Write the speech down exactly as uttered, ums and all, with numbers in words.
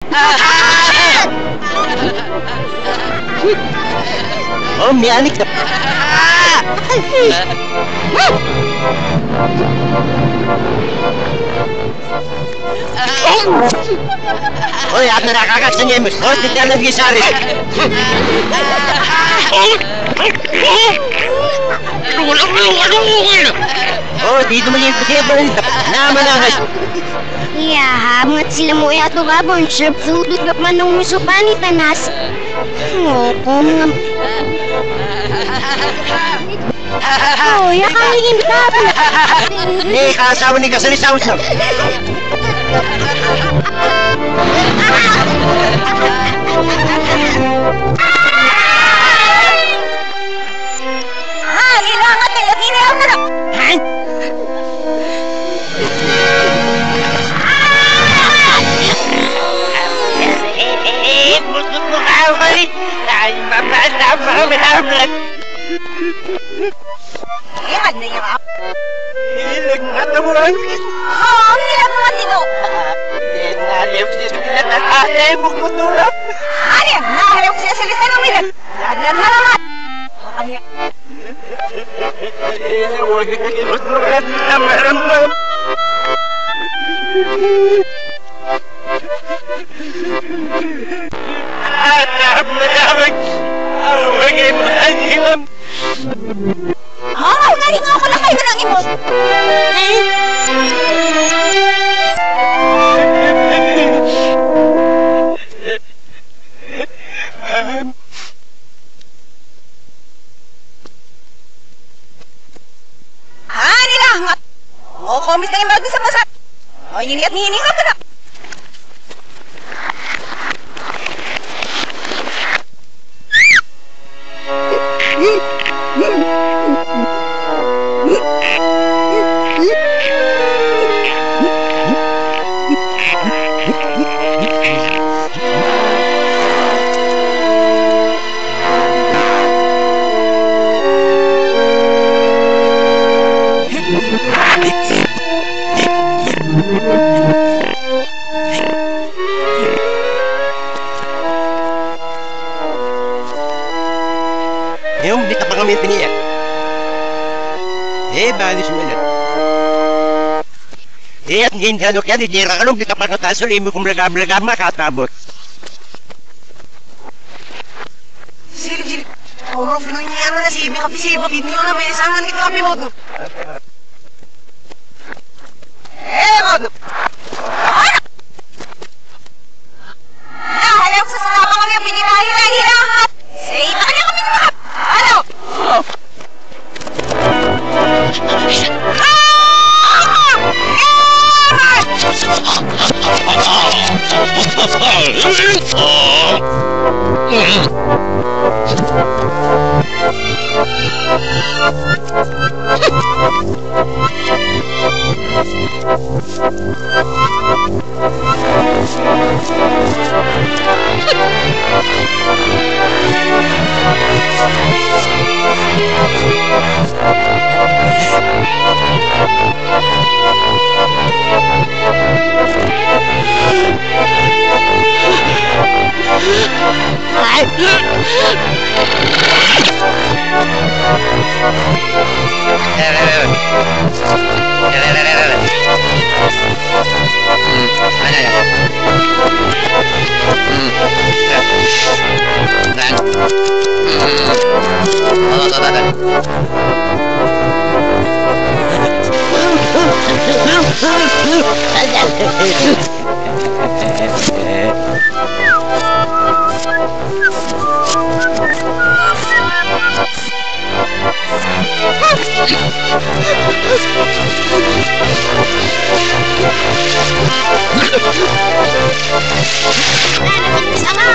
Oh, may anik na. Oy, at na nakakaksan niya mo. Oh, hindi na nag-isari. Oh, dito mo yung pagkaibalan. Naman angas. Ya, mat sila mo yato gabon. Sir, sudot ka man nung musupani tanas. Oh, kung... Oh, ya kami gintapan. Eh, kasawa ni kasalisawas lang. Ah, ilangat na yung inihaw na lang. Ha? Eh, busot mo ka ako eh. Ay, mapasama ka malamlag. Iyan na yung ako. Ilag nga tamuran. Oo, ang hirap mo matino. Nalip siya sa pinatasanay mo kutulap. Ano yan? Naharap siya sa lisan ng milan. Lahat na naman. Ano yan? Eh, huwag ka kinutulat na maramam. Anak mo naman. Huwag ay mahalimam. Oo, naring ako na kayo ng imos. Ha, nilangat. Oo, komis na yung bago sa pasat. O, yun at nihiningap ka na. Yung di ka pa kami piniyak. Eh, balis mo na. Eh, at ngayon ka kaya, di ka kalong, di ka pa katasol, imo kong blagam-blagam makatabot. Silip, silip. Puro, pinunyan na si Ibi kapisibo. Hindi ko na may isangan ito kami mo. Eh, mo. Ano? Nahalap sa sarapa kami ang pinirahi-rahi-rahat. Sa iba kanya kami naman. Ano? Sama